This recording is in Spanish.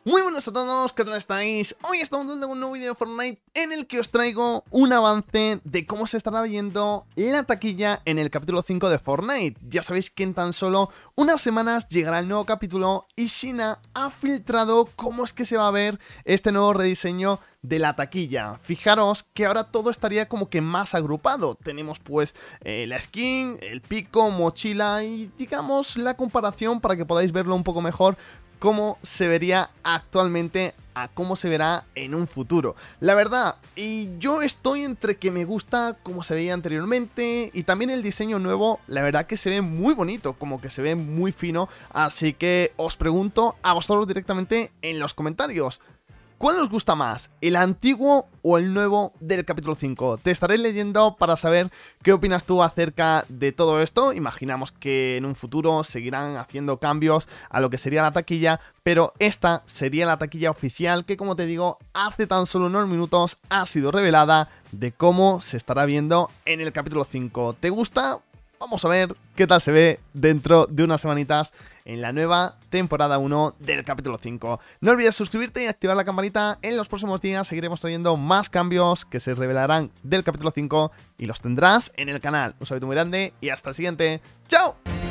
Muy buenas a todos, ¿qué tal estáis? Hoy estamos dando un nuevo vídeo de Fortnite en el que os traigo un avance de cómo se estará viendo la taquilla en el capítulo 5 de Fortnite. Ya sabéis que en tan solo unas semanas llegará el nuevo capítulo y Sheena ha filtrado cómo es que se va a ver este nuevo rediseño de la taquilla. Fijaros que ahora todo estaría como que más agrupado. Tenemos pues la skin, el pico, mochila y digamos la comparación para que podáis verlo un poco mejor cómo se vería actualmente a cómo se verá en un futuro. La verdad, y yo estoy entre que me gusta cómo se veía anteriormente y también el diseño nuevo, la verdad que se ve muy bonito, como que se ve muy fino, así que os pregunto a vosotros directamente en los comentarios. ¿Cuál os gusta más? ¿El antiguo o el nuevo del capítulo 5? Te estaré leyendo para saber qué opinas tú acerca de todo esto. Imaginamos que en un futuro seguirán haciendo cambios a lo que sería la taquilla, pero esta sería la taquilla oficial que, como te digo, hace tan solo unos minutos ha sido revelada de cómo se estará viendo en el capítulo 5. ¿Te gusta? Vamos a ver qué tal se ve dentro de unas semanitas en la nueva temporada 1 del capítulo 5. No olvides suscribirte y activar la campanita. En los próximos días seguiremos trayendo más cambios que se revelarán del capítulo 5 y los tendrás en el canal. Un saludo muy grande y hasta el siguiente. ¡Chao!